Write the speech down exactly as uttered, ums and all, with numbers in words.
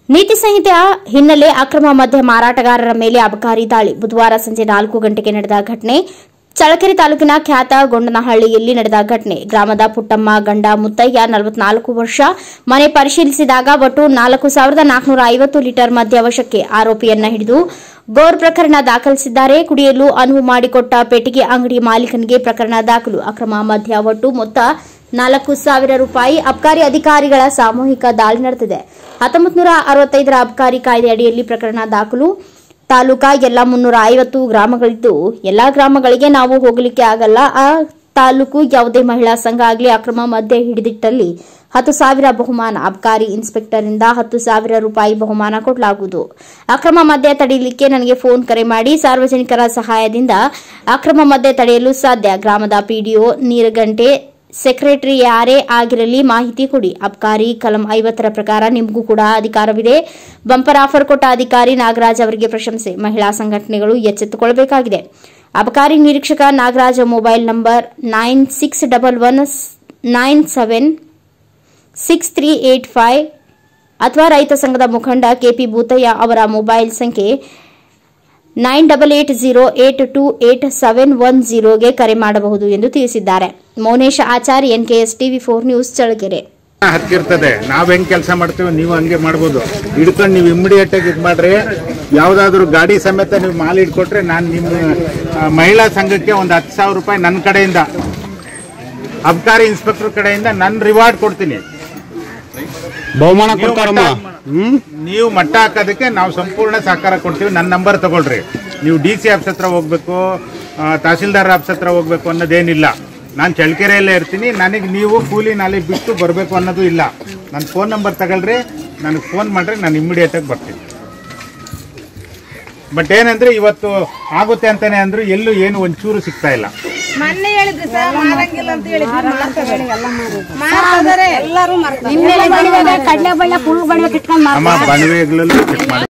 ನೀತಿ ಸಂಹಿತೆಯ ಹಿನ್ನೆಲೆ ಅಕ್ರಮ ಮದ್ಯ ಮಾರಾಟಗಾರರ ಮೇಲೆ ಅಬಕಾರಿ ದಾಳಿ. ಬುಧವಾರ ಸಂಜೆ ನಾಲ್ಕು ಗಂಟೆಗೆ ನಡೆದ ಘಟನೆ ಚಳ್ಳಕೆರೆ ತಾಲೂಕಿನ ಖ್ಯಾತ ಗೊಂಡನಹಳ್ಳಿಯಲ್ಲಿ ನಡೆದ ಘಟನೆ. ಗ್ರಾಮದ ಪುಟ್ಟಮ್ಮ ಗಂಡ ಮುತ್ತಯ್ಯ ನಲವತ್ನಾಲ್ಕು ವರ್ಷ ಮನೆ ಪರಿಶೀಲಿಸಿದಾಗ ಒಟ್ಟು ನಾಲ್ಕು ಸಾವಿರದ ನಾಲ್ಕುನೂರ ಐವತ್ತು ಲೀಟರ್ ಮದ್ಯ ವಶಕ್ಕೆ. ಆರೋಪಿಯನ್ನ ಹಿಡಿದು ಗೋರ್ ಪ್ರಕರಣ ದಾಖಲಿಸಿದ್ದಾರೆ. ಕುಡಿಯಲು ಅನುವು ಮಾಡಿಕೊಟ್ಟ ಪೆಟ್ಟಿಗೆ ಅಂಗಡಿ ಮಾಲೀಕನಿಗೆ ಪ್ರಕರಣ ದಾಖಲು. ಅಕ್ರಮ ಮದ್ಯ ಒಟ್ಟು ಮೊತ್ತ ನಾಲ್ಕು ಸಾವಿರ ರೂಪಾಯಿ. ಅಬಕಾರಿ ಅಧಿಕಾರಿಗಳ ಸಾಮೂಹಿಕ ದಾಳಿ ನಡೆದಿದೆ. ಹತ್ತೊಂಬತ್ತು ನೂರ ಅರವತ್ತೈದರ ಅಬಕಾರಿ ಕಾಯ್ದೆ ಅಡಿಯಲ್ಲಿ ಪ್ರಕರಣ ದಾಖಲು. ತಾಲೂಕಾ ಎಲ್ಲ ಮುನ್ನೂರ ಐವತ್ತು ಗ್ರಾಮಗಳಿದ್ದು ಎಲ್ಲಾ ಗ್ರಾಮಗಳಿಗೆ ನಾವು ಹೋಗಲಿಕ್ಕೆ ಆಗಲ್ಲ. ಆ ತಾಲೂಕು ಯಾವುದೇ ಮಹಿಳಾ ಸಂಘ ಆಗಲಿ ಅಕ್ರಮ ಮದ್ಯ ಹಿಡಿದಿಟ್ಟಲ್ಲಿ ಹತ್ತು ಸಾವಿರ ಬಹುಮಾನ. ಅಬಕಾರಿ ಇನ್ಸ್ಪೆಕ್ಟರ್ನಿಂದ ಹತ್ತು ಸಾವಿರ ರೂಪಾಯಿ ಬಹುಮಾನ ಕೊಡಲಾಗುವುದು. ಅಕ್ರಮ ಮದ್ಯ ತಡೆಯಲಿಕ್ಕೆ ನನಗೆ ಫೋನ್ ಕರೆ ಮಾಡಿ. ಸಾರ್ವಜನಿಕರ ಸಹಾಯದಿಂದ ಅಕ್ರಮ ಮದ್ಯ ತಡೆಯಲು ಸಾಧ್ಯ. ಗ್ರಾಮದ ಪಿಡಿಒ ನೀರಗಂಟೆ ಸೆಕ್ರೆಟರಿ ಯಾರೇ ಆಗಿರಲಿ ಮಾಹಿತಿ ಕೊಡಿ. ಅಬಕಾರಿ ಕಲಂ ಐವತ್ತರ ಪ್ರಕಾರ ನಿಮಗೂ ಕೂಡ ಅಧಿಕಾರವಿದೆ. ಬಂಪರ್ ಆಫರ್ ಕೊಟ್ಟ ಅಧಿಕಾರಿ ನಾಗರಾಜ್ ಅವರಿಗೆ ಪ್ರಶಂಸೆ. ಮಹಿಳಾ ಸಂಘಟನೆಗಳು ಎಚ್ಚೆತ್ತುಕೊಳ್ಳಬೇಕಾಗಿದೆ. ಅಬಕಾರಿ ನಿರೀಕ್ಷಕ Nagaraj mobile number nine six double one nine seven six three eight five ಅಥವಾ ರೈತ ಸಂಘದ ಮುಖಂಡ ಕೆಪಿ ಭೂತಯ್ಯ ಅವರ ಮೊಬೈಲ್ ಸಂಖ್ಯೆ nine double eight zero eight two eight seven one ಜೀರೋಗೆ ಕರೆ ಮಾಡಬಹುದು ಎಂದು ತಿಳಿಸಿದ್ದಾರೆ. Mounesh Achar, NKS TV four news, Challakere. ಹತ್ತಿರ್ತದೆ ನಾವ್ ಹೆಂಗ್ ಕೆಲಸ ಮಾಡ್ತೀವಿ ನೀವು ಹಂಗೆ ಮಾಡ್ಬೋದು. ಹಿಡ್ಕೊಂಡು ನೀವು ಇಮಿಡಿಯೇಟ್ ಆಗಿ ಇದು ಮಾಡ್ರಿ. ಯಾವ್ದಾದ್ರು ಗಾಡಿ ಸಮೇತ ನೀವು ಮಾಲ್ ಇಟ್ಕೊಟ್ರೆ ನಾನು ನಿಮ್ಮ ಮಹಿಳಾ ಸಂಘಕ್ಕೆ ಒಂದು ಹತ್ತು ಸಾವಿರ ರೂಪಾಯಿ ನನ್ನ ಕಡೆಯಿಂದ ಅಬಕಾರಿ ಇನ್ಸ್ಪೆಕ್ಟರ್ ಕಡೆಯಿಂದ ನನ್ನ ರಿವಾರ್ಡ್ ಕೊಡ್ತೀನಿ. ಬಹುಮಾನ ಕೊಡ್ತಾರಮ್ಮ. ನೀವು ಮಟ್ಟ ಹಾಕೋದಕ್ಕೆ ನಾವು ಸಂಪೂರ್ಣ ಸಹಕಾರ ಕೊಡ್ತೀವಿ. ನನ್ನ ನಂಬರ್ ತಗೊಳ್ರಿ. ನೀವು ಡಿ ಸಿ ಆಫೀಸ್ ಹತ್ರ ಹೋಗ್ಬೇಕು, ತಹಸೀಲ್ದಾರ್ ಆಫೀಸ್ ಹತ್ರ ಹೋಗ್ಬೇಕು ಅನ್ನೋದೇನಿಲ್ಲ. ನಾನು ಚಳ್ಳಕೆರೆಯಲ್ಲೇ ಇರ್ತೀನಿ. ನನಗೆ ನೀವು ಕೂಲಿ ನಾಳೆ ಬಿಟ್ಟು ಬರಬೇಕು ಅನ್ನೋದು ಇಲ್ಲ. ನನ್ನ ಫೋನ್ ನಂಬರ್ ತಗೊಳ್ರಿ, ನನಗೆ ಫೋನ್ ಮಾಡ್ರಿ, ನಾನು ಇಮ್ಮಿಡಿಯೇಟಾಗಿ ಬರ್ತೀನಿ. ಬಟ್ ಏನಂದ್ರೆ ಇವತ್ತು ಆಗುತ್ತೆ ಅಂತಾನೆ ಅಂದ್ರು ಎಲ್ಲೂ ಏನು ಒಂಚೂರು ಸಿಗ್ತಾ ಇಲ್ಲ. ಮೊನ್ನೆ ಹೇಳಿದ್ರು ಸರ್ ಮಾರಂಗಿಲ್ಲ ಅಂತ ಹೇಳಿದ್ರು. ಎಲ್ಲರೂ ಕಡಲೆ ಬಳ್ಳ ಫುಲ್ ಬಣ್ಣ ಕಿಟ್ಕೊಂಡು ಅಮ್ಮ ಬಣವೆಗಳಲ್ಲೂ ಚೆಕ್ ಮಾಡಿ.